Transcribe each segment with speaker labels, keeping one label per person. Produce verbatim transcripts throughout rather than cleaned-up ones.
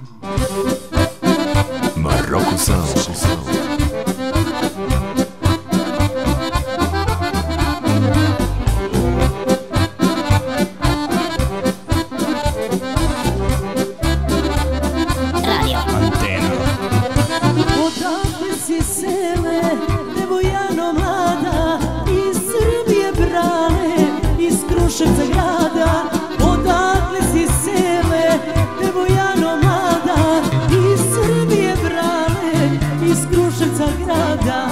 Speaker 1: Maroko Sound.
Speaker 2: Kruševca grada, odakle si sele, devojano mlada, iz Srbije brale, iz Kruševca grada.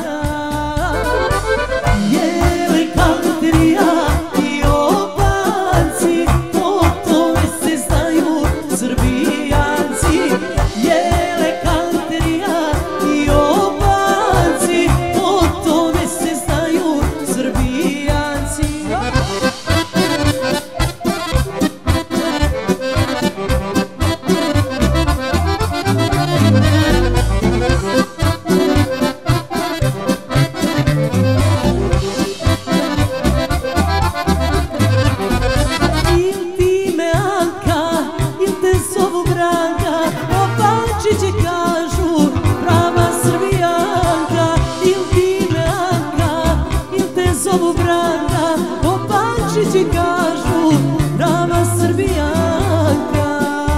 Speaker 2: Jele kalterija i opanci, po tome se znaju Srbijanci. Jele kalterija i opanci, po tome se znaju Srbijanci. Ti kažu prava Srbijanka.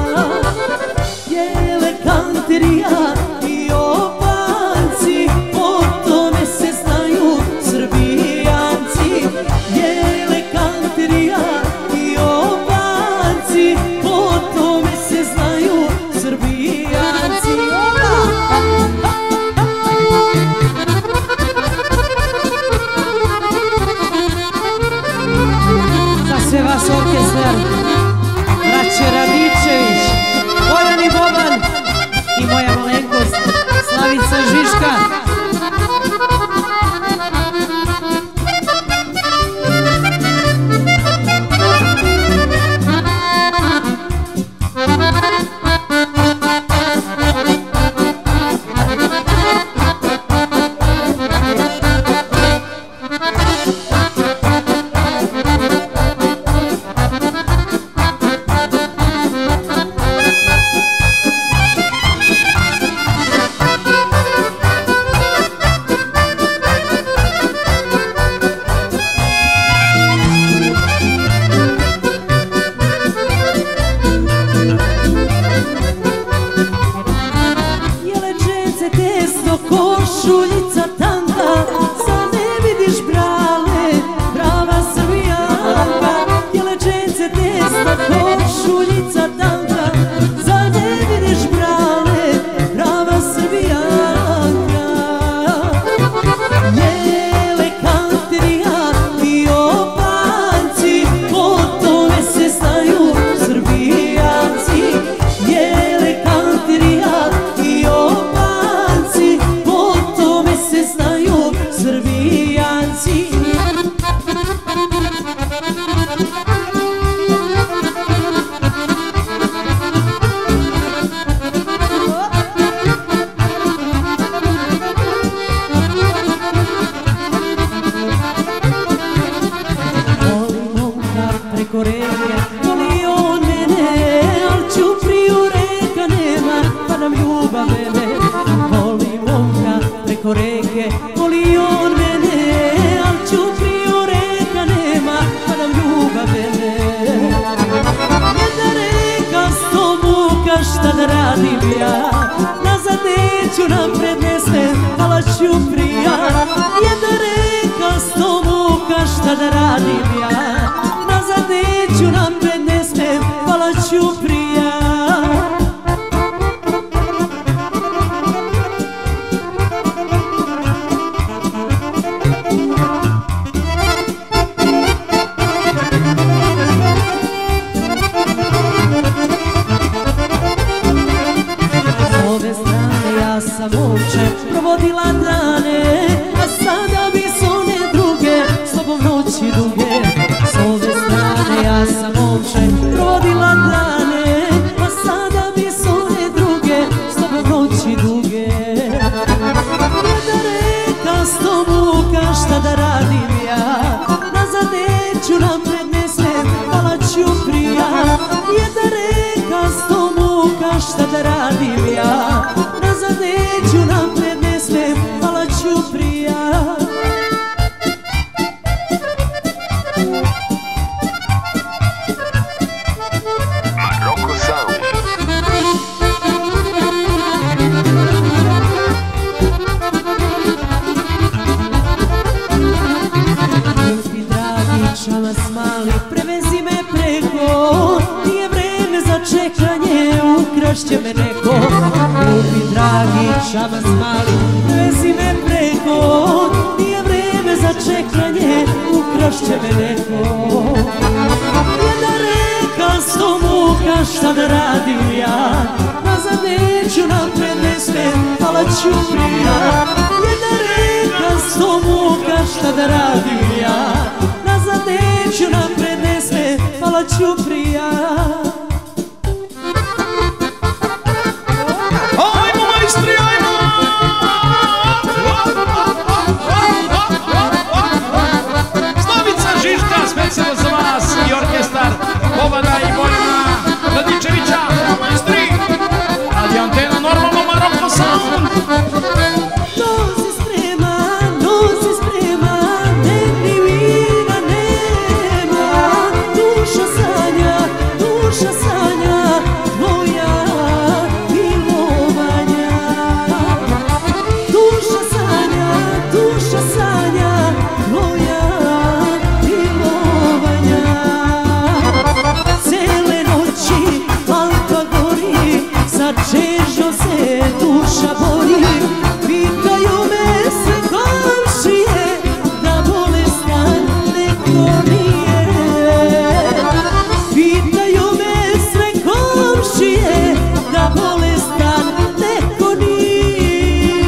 Speaker 2: Jele kanterija i opanci, po tome se znaju Srbijanci. Jele kanterija i opanci, po tome se znaju Srbijanci. Sve vas orkestar, braće Radičević, Bojan i Boban i moja malenkost Slavica Žiška. Košuljica tanka, sad ne vidiš brale, prava Srbijanka. Jelečence tesno, košuljica tanka, sad ne vidiš brale, prava Srbijanka. Jele kanterija i opanci, po tome se znaju Srbijanci. Jele kanterija i opanci, po tome se znaju Srbijanci. Voli momka preko reke, voli on mene, al Ćupriju reka nema, pa nam ljubav mene. Voli momka preko reke, voli on mene, al Ćupriju reka nema, pa nam ljubav mene. Jedna reka sto muka, šta da radim ja, nazad neću, napred ne smem, ala Ćuprija. Jedna reka sto muka, šta da radim ja, nazad neću, napred ne smem, ala Ćuprija. Sa momče provodila dane, a sada bi s one druge s tobom noći duge. S ove strane ja sam momče provodila dane, a sada bi s one druge s tobom noći duge. Jedna reka sto muka, šta da radim ja, nazad neću, napred ne smem, ala Ćuprija. Jedna reka sto muka, šta da radim ja? Nazad neću, napred ne smem, hvala ću prija.
Speaker 1: Maroko Sound.
Speaker 2: Ljubi dragi, čamas mali, prevezi me preko, nije vreme za čekanje, ukrašće me neko. Ljubi dragi, čamas mali, prevezi me preko, nije vreme za čekanje, ukrašće me neko. Jedna reka, sto muka, šta da radim ja? Nazad neću, napred ne smem, hvala ću prija. Jedna reka, sto muka, šta da radim ja? Nazad neću, napred ne smem, hvala ću prija.
Speaker 3: Ajmo majstri, ajmo! Slavica Žižka, specijalno za vas i orkestar Bobana i Bojana Radičevića, majstri! Radio antena normalno Maroko Sound!
Speaker 2: Nosi sprema, nosi sprema, dnevni vina nema. Duša sanja, duša sanja, tvoja milovanja. Duša sanja, duša sanja, tvoja milovanja. Cele noći lampa gori, za čežnjom se duša bori. Pitaju me sve komšije, da bolestan neko nije. Pitaju me sve komšije, da bolestan neko nije.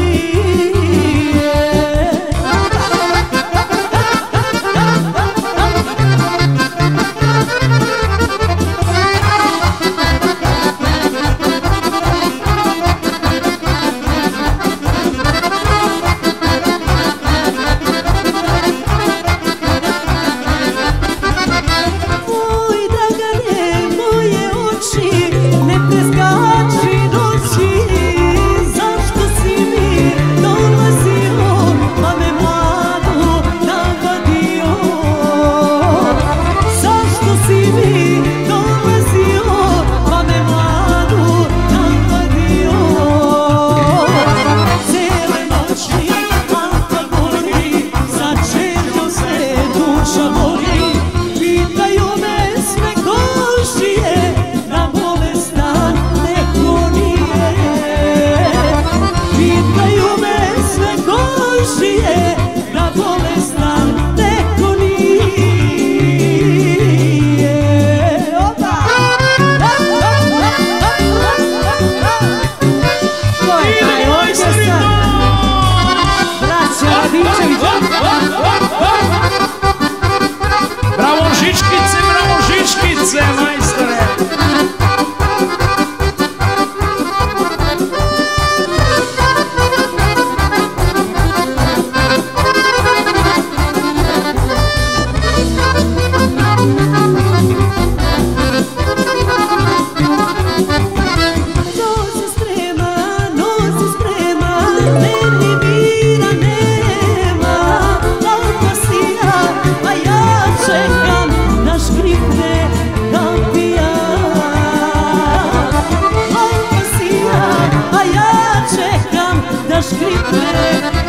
Speaker 2: Moj Dragane, moje oči, ne preskači noći. Zašto si mi dolazio, pa me mladu navadio? Zašto si mi dolazio, pa me mladu navadio? Cele noći lampa gori, za čežnjom se duša bori. Pitaju me sve komšije, da bolestan neko nije. Pitaju me sve komšije, da bolestan neko nije. Opa! To je taj orkestar, braća Radičevića.
Speaker 3: Bravo Žičkice, bravo Žičkice, majstore!
Speaker 2: Nosi sprema, nosi sprema, dnevni vina nema. Lampa sija, a ja čekam da škripne da pija. Lampa sija, a ja čekam da škripne